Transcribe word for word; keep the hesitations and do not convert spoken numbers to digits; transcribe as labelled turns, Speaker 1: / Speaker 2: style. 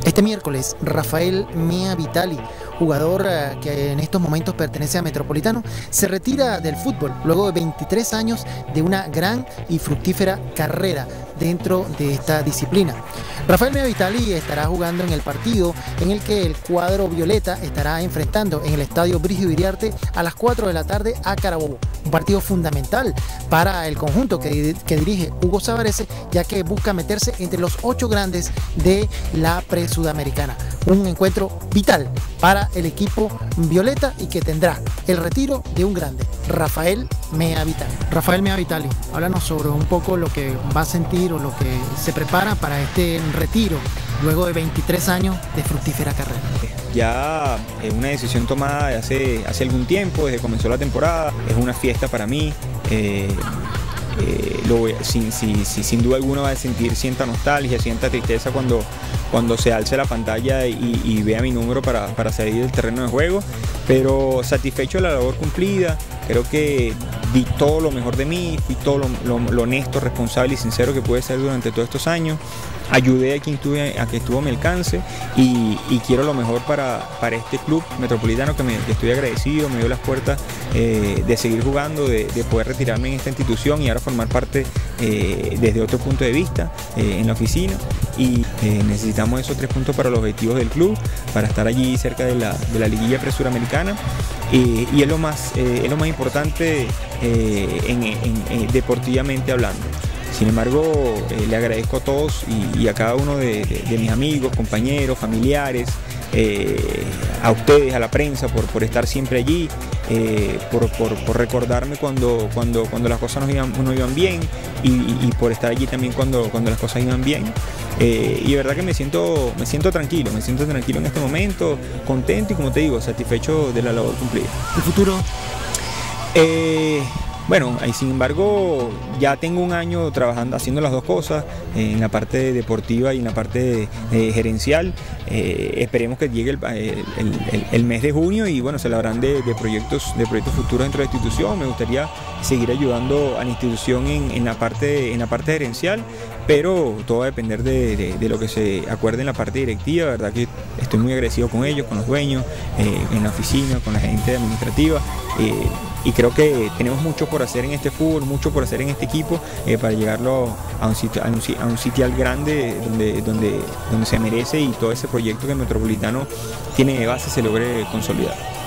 Speaker 1: Este miércoles, Rafael Mea Vitali, jugador eh, que en estos momentos pertenece a Metropolitano, se retira del fútbol luego de veintitrés años de una gran y fructífera carrera dentro de esta disciplina. Rafael Mea Vitali estará jugando en el partido en el que el cuadro violeta estará enfrentando en el estadio Brígido Iriarte a las cuatro de la tarde a Carabobo. Un partido fundamental para el conjunto que, que dirige Hugo Sabarese, ya que busca meterse entre los ocho grandes de la pre-sudamericana. Un encuentro vital para el equipo violeta y que tendrá el retiro de un grande, Rafael Mea Vitali. Rafael Mea Vitali, háblanos sobre un poco lo que va a sentir o lo que se prepara para este retiro luego de veintitrés años de fructífera carrera.
Speaker 2: Ya es una decisión tomada de hace, hace algún tiempo, desde que comenzó la temporada. Es una fiesta para mí. Eh, eh, lo, sin, sin, sin, sin duda alguna va a sentir cierta nostalgia, cierta tristeza cuando, cuando se alce la pantalla y, y vea mi número para, para salir del terreno de juego, pero satisfecho de la labor cumplida. Creo que di todo lo mejor de mí, fui todo lo, lo, lo honesto, responsable y sincero que pude ser durante todos estos años. Ayudé a quien, tuve, a quien estuvo a mi alcance y, y quiero lo mejor para, para este club metropolitano que, me, que estoy agradecido, me dio las puertas eh, de seguir jugando, de, de poder retirarme en esta institución y ahora formar parte eh, desde otro punto de vista eh, en la oficina. Y eh, necesitamos esos tres puntos para los objetivos del club, para estar allí cerca de la, de la liguilla pre-suramericana. Eh, y es lo más, eh, es lo más importante eh, en, en, en, deportivamente hablando. Sin embargo, eh, le agradezco a todos y, y a cada uno de, de, de mis amigos, compañeros, familiares, eh, a ustedes, a la prensa, por, por estar siempre allí, eh, por, por, por recordarme cuando, cuando, cuando las cosas no iban, no iban bien y, y, y por estar allí también cuando, cuando las cosas iban bien. Eh, y de verdad que me siento, me siento tranquilo, me siento tranquilo en este momento, contento y, como te digo, satisfecho de la labor cumplida.
Speaker 1: ¿El futuro?
Speaker 2: Eh, Bueno, ahí, sin embargo, ya tengo un año trabajando, haciendo las dos cosas, eh, en la parte deportiva y en la parte eh, gerencial. Eh, esperemos que llegue el, el, el, el mes de junio y bueno, se hablarán de, de, proyectos, de proyectos futuros dentro de la institución. Me gustaría seguir ayudando a la institución en, en, la, parte, en la parte gerencial, pero todo va a depender de, de, de lo que se acuerde en la parte directiva. La verdad que estoy muy agradecido con ellos, con los dueños, eh, en la oficina, con la gente administrativa. Eh, Y creo que tenemos mucho por hacer en este fútbol, mucho por hacer en este equipo eh, para llegarlo a un sitio, a un, a un sitial grande donde, donde, donde se merece y todo ese proyecto que el Metropolitano tiene de base se logre consolidar.